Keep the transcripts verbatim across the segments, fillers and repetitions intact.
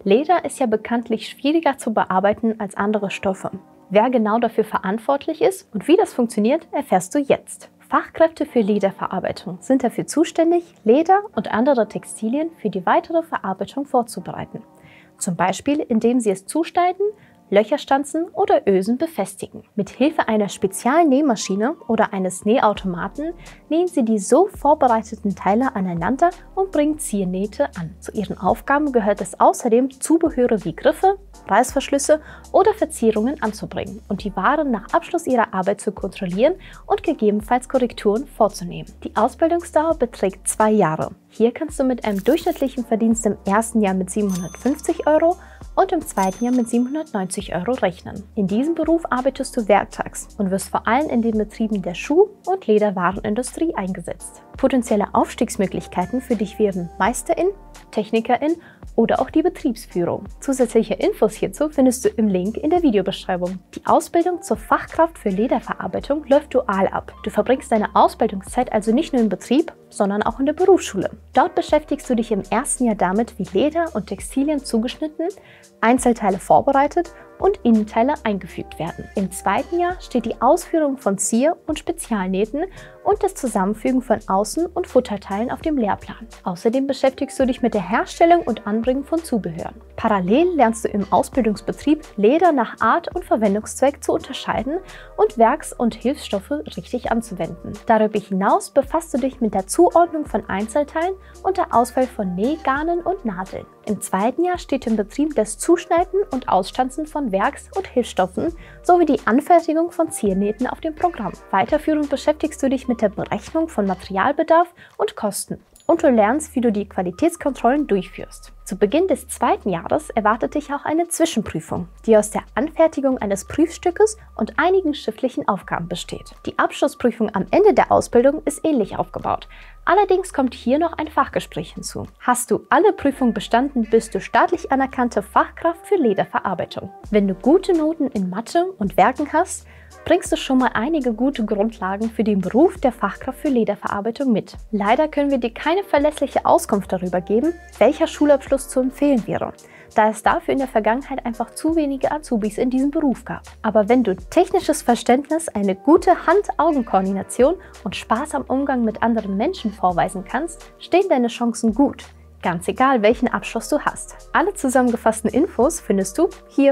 Leder ist ja bekanntlich schwieriger zu bearbeiten als andere Stoffe. Wer genau dafür verantwortlich ist und wie das funktioniert, erfährst du jetzt. Fachkräfte für Lederverarbeitung sind dafür zuständig, Leder und andere Textilien für die weitere Verarbeitung vorzubereiten. Zum Beispiel, indem sie es zuschneiden, Löcher stanzen oder Ösen befestigen. Mit Hilfe einer Spezialnähmaschine oder eines Nähautomaten nähen sie die so vorbereiteten Teile aneinander und bringen Ziernähte an. Zu ihren Aufgaben gehört es außerdem, Zubehöre wie Griffe, Reißverschlüsse oder Verzierungen anzubringen und die Waren nach Abschluss ihrer Arbeit zu kontrollieren und gegebenenfalls Korrekturen vorzunehmen. Die Ausbildungsdauer beträgt zwei Jahre. Hier kannst du mit einem durchschnittlichen Verdienst im ersten Jahr mit siebenhundertfünfzig Euro und im zweiten Jahr mit siebenhundertneunzig Euro rechnen. In diesem Beruf arbeitest du werktags und wirst vor allem in den Betrieben der Schuh- und Lederwarenindustrie eingesetzt. Potenzielle Aufstiegsmöglichkeiten für dich wären Meisterin, Technikerin oder auch die Betriebsführung. Zusätzliche Infos hierzu findest du im Link in der Videobeschreibung. Die Ausbildung zur Fachkraft für Lederverarbeitung läuft dual ab. Du verbringst deine Ausbildungszeit also nicht nur im Betrieb, sondern auch in der Berufsschule. Dort beschäftigst du dich im ersten Jahr damit, wie Leder und Textilien zugeschnitten, Einzelteile vorbereitet und Innenteile eingefügt werden. Im zweiten Jahr steht die Ausführung von Zier- und Spezialnähten und das Zusammenfügen von Außen- und Futterteilen auf dem Lehrplan. Außerdem beschäftigst du dich mit der Herstellung und Anbringen von Zubehören. Parallel lernst du im Ausbildungsbetrieb, Leder nach Art und Verwendungszweck zu unterscheiden und Werks- und Hilfsstoffe richtig anzuwenden. Darüber hinaus befasst du dich mit der Zuordnung von Einzelteilen und der Auswahl von Nähgarnen und Nadeln. Im zweiten Jahr steht im Betrieb das Zuschneiden und Ausstanzen von Werks- und Hilfsstoffen sowie die Anfertigung von Ziernähten auf dem Programm. Weiterführend beschäftigst du dich mit der Berechnung von Materialbedarf und Kosten und du lernst, wie du die Qualitätskontrollen durchführst. Zu Beginn des zweiten Jahres erwartet dich auch eine Zwischenprüfung, die aus der Anfertigung eines Prüfstückes und einigen schriftlichen Aufgaben besteht. Die Abschlussprüfung am Ende der Ausbildung ist ähnlich aufgebaut. Allerdings kommt hier noch ein Fachgespräch hinzu. Hast du alle Prüfungen bestanden, bist du staatlich anerkannte Fachkraft für Lederverarbeitung. Wenn du gute Noten in Mathe und Werken hast, bringst du schon mal einige gute Grundlagen für den Beruf der Fachkraft für Lederverarbeitung mit. Leider können wir dir keine verlässliche Auskunft darüber geben, welcher Schulabschluss zu empfehlen wäre, da es dafür in der Vergangenheit einfach zu wenige Azubis in diesem Beruf gab. Aber wenn du technisches Verständnis, eine gute Hand-Augen-Koordination und Spaß am Umgang mit anderen Menschen vorweisen kannst, stehen deine Chancen gut. Ganz egal, welchen Abschluss du hast. Alle zusammengefassten Infos findest du hier.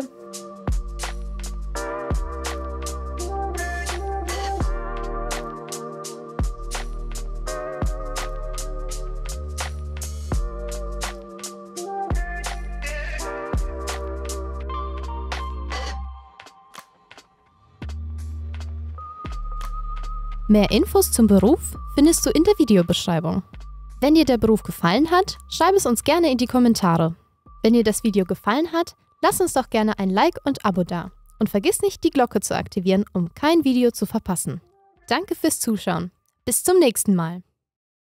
Mehr Infos zum Beruf findest du in der Videobeschreibung. Wenn dir der Beruf gefallen hat, schreib es uns gerne in die Kommentare. Wenn dir das Video gefallen hat, lass uns doch gerne ein Like und Abo da. Und vergiss nicht, die Glocke zu aktivieren, um kein Video zu verpassen. Danke fürs Zuschauen. Bis zum nächsten Mal.